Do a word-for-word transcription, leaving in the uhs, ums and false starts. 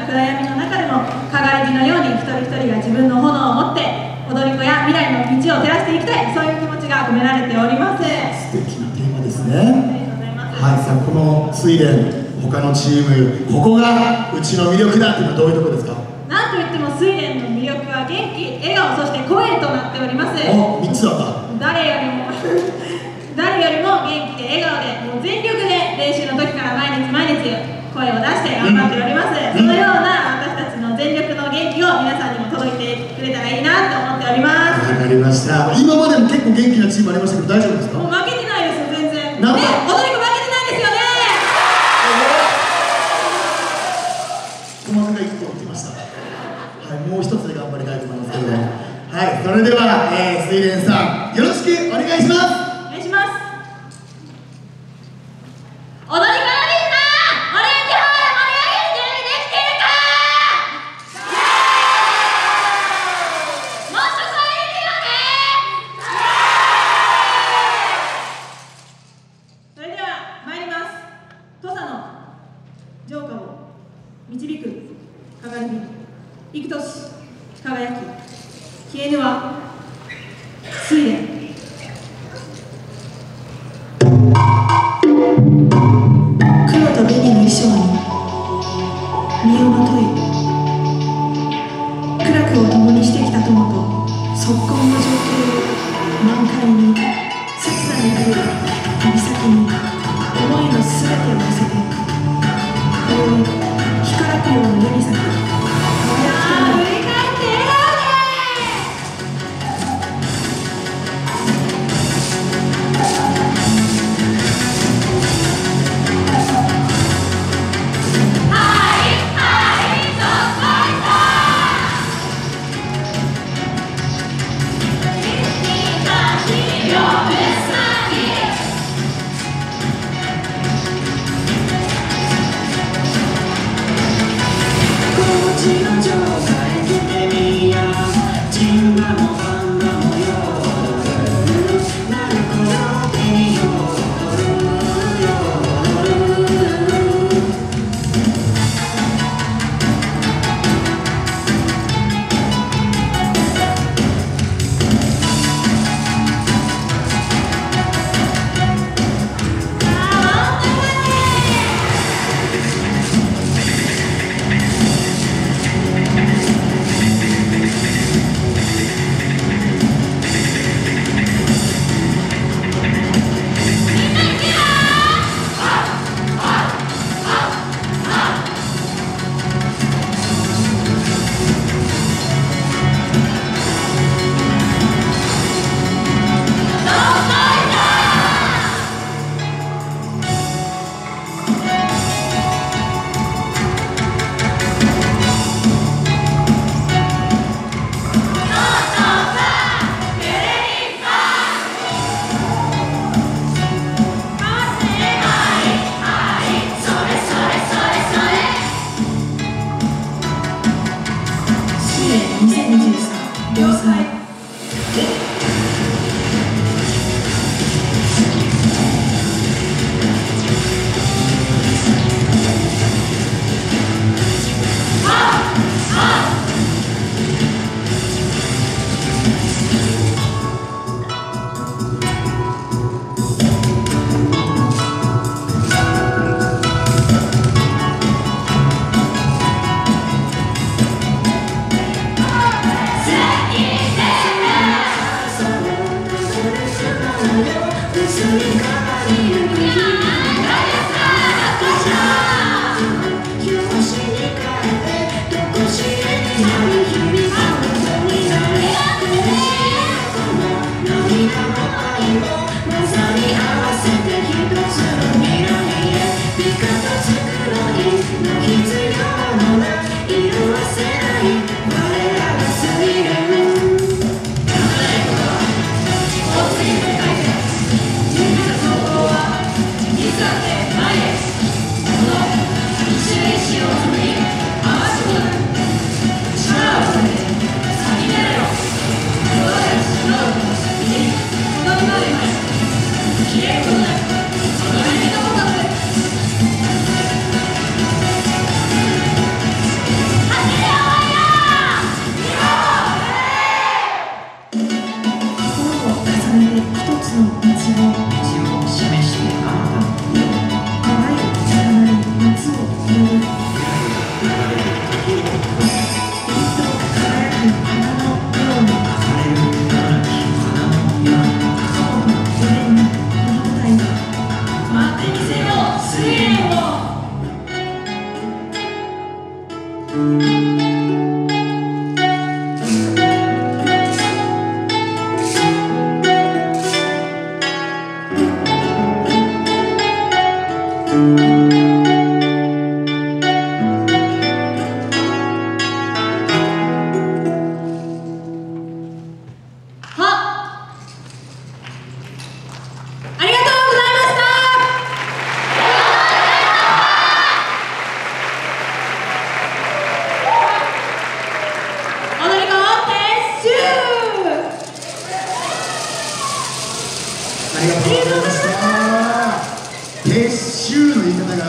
暗闇の中でも輝きのように一人一人が自分の炎を持って踊り子や未来の道を照らしていきたい、そういう気持ちが込められております。 素敵なテーマですね。はい、さあこの睡蓮、他のチーム、ここがうちの魅力だっていうのはどういうところですか？ なんといっても睡蓮の魅力は元気、笑顔、そして声となっております。 お、みっつだった。誰よりも誰よりも元気で笑顔で、もう全力で練習の時から毎日毎日声を出して頑張っております。うん、そのような私たちの全力の元気を皆さんにも届いてくれたらいいなと思っております。 わかりました。今までも結構元気なチームありましたけど大丈夫ですか？ もう負けてないですよ、全然。 なんか、 ね、踊り子負けてないですよね。 細かい一個を打ちました。はい、もう一つで頑張りたいと思いますけど、はい、それでは、えー、睡蓮さんよろしくお願いします。 お願いします。踊り子のみんな、オレンジホール盛り上げる準備できてるか？もっと声出てよね。それでは参ります。土佐の城下を導く鏡、幾年輝き消えぬは睡蓮。 黒と紅の衣装に身をまとい、苦楽を共にしてきた友と速攻の情景を満開に切なに来る指先に思いのすべてを乗せて、今宵光くような指先ありがとうございました。撤収の言い方が